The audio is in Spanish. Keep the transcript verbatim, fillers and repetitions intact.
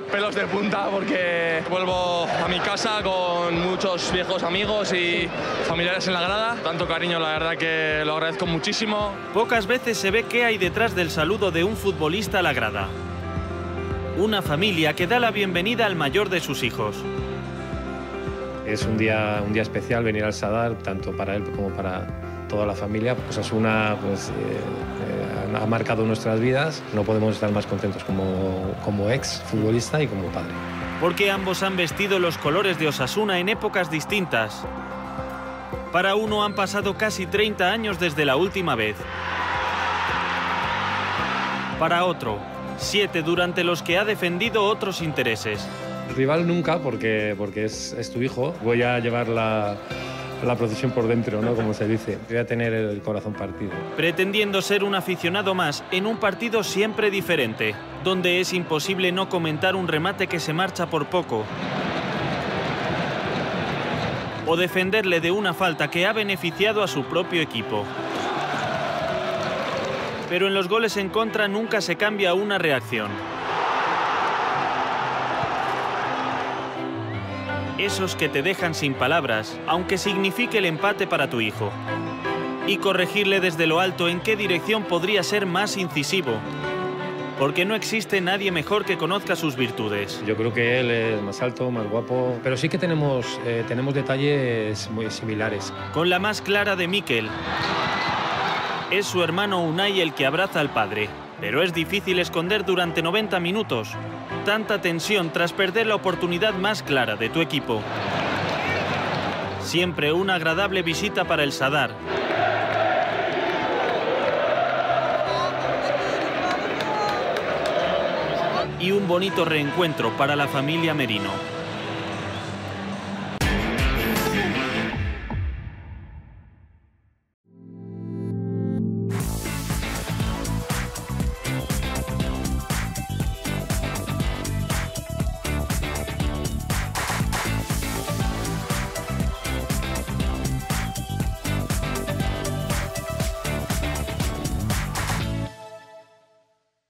pelos de punta porque vuelvo a mi casa con muchos viejos amigos y familiares en la grada. Tanto cariño, la verdad que lo agradezco muchísimo. Pocas veces se ve qué hay detrás del saludo de un futbolista a la grada. Una familia que da la bienvenida al mayor de sus hijos. Es un día, un día especial venir al Sadar, tanto para él como para toda la familia. Osasuna pues, eh, ha marcado nuestras vidas. No podemos estar más contentos como, como ex futbolista y como padre. Porque ambos han vestido los colores de Osasuna en épocas distintas. Para uno han pasado casi treinta años desde la última vez. Para otro, siete durante los que ha defendido otros intereses. Rival nunca, porque, porque es, es tu hijo. Voy a llevar la, la procesión por dentro, ¿no? Como se dice. Voy a tener el corazón partido. Pretendiendo ser un aficionado más en un partido siempre diferente, donde es imposible no comentar un remate que se marcha por poco. O defenderle de una falta que ha beneficiado a su propio equipo. Pero en los goles en contra nunca se cambia una reacción. Esos que te dejan sin palabras, aunque signifique el empate para tu hijo. Y corregirle desde lo alto en qué dirección podría ser más incisivo. Porque no existe nadie mejor que conozca sus virtudes. Yo creo que él es más alto, más guapo, pero sí que tenemos, eh, tenemos detalles muy similares. Con la más clara de Mikel. Es su hermano Unai el que abraza al padre. Pero es difícil esconder durante noventa minutos tanta tensión tras perder la oportunidad más clara de tu equipo. Siempre una agradable visita para el Sadar. Y un bonito reencuentro para la familia Merino.